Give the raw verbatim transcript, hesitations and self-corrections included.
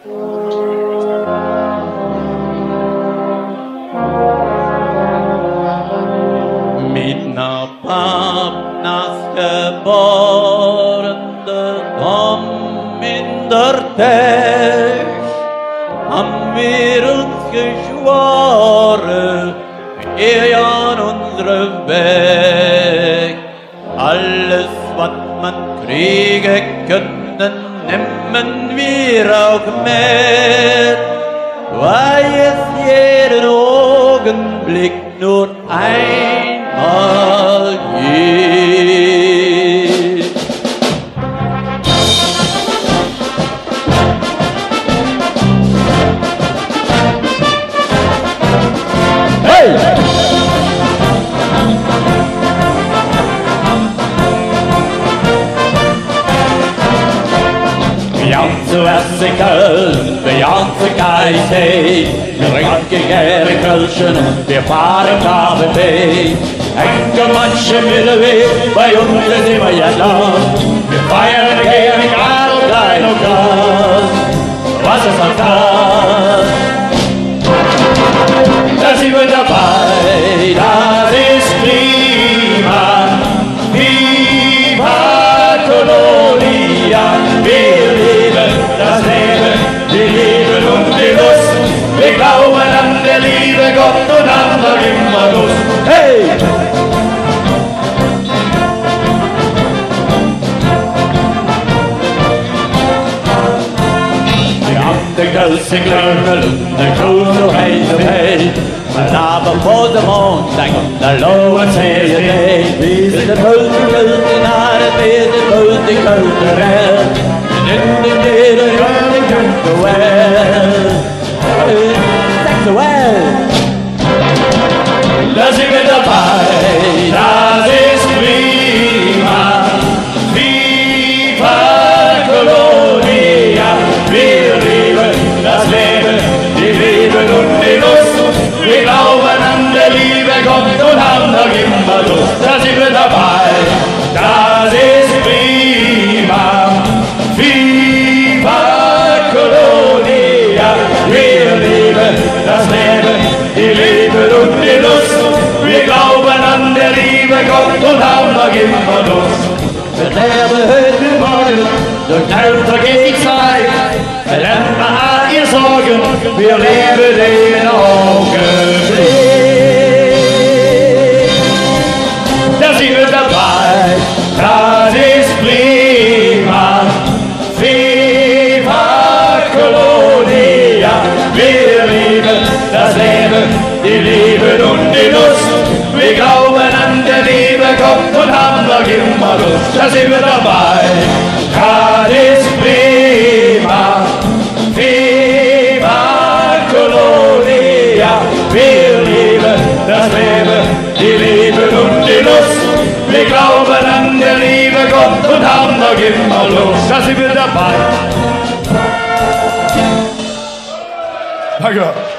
Mit ner Pappnas geborene Dom in der Tisch haben wir uns geschworen, wir an unsere Weg. Alles, was man kriegen können, nehmen wir auch mit, weil es jeden Augenblick nur einmal gibt. Hey! Beyonce Essikel, Beyonce Geisei, wir trinken gerne Kölschen und wir fahren K B B. Enkel manche Mittelweg, bei uns ist immer ja lang. Wir feiern gerne egal und klein und groß. Was ist noch das? Da sind wir dabei, das ist prima. Viva Colonia, wir lieben das Leben, die Liebe und die Lust. Wir glauben an der Liebe Gott und an der immer Lust. Hey! Wir haben den Gölsen Klöngel und den Kuh so heiß und hey. Men aber vor dem Mond, dann kommt der Lohen Serie Day. Wir sind der Kölsen, Kölsen, Haare, wir sind Kölsen, Kölsen, Welt. In den Leder, Kölsen, Kölsen, Welt. Sexuell. Da sind wir dabei, das ist prima. Viva Colonia, wir lieben das Leben, die Liebe und die Lust. Wir glauben an der Liebe Gott und haben noch immer Lust. Da sind wir dabei, das ist prima. Viva Colonia, wir lieben das Leben, die Liebe und die Lust. Wir glauben an der Liebe Gott und haben noch immer Lust. Wir leben heute Morgen, so schnell vergeht die Zeit. Verlernt man all ihr Sorgen, wir leben den Augenblick. Da sind wir dabei, das ist prima. Viva Colonia, wir lieben das Leben, die Liebe und die Lust. Wir glauben an der Liebe Gott und haben noch immer Lust. Da sind wir dabei, das ist prima. Viva Colonia, wir lieben das Leben, die Liebe und die Lust. Wir glauben an der Liebe Gott und haben noch immer Lust. Da sind wir dabei. Danke.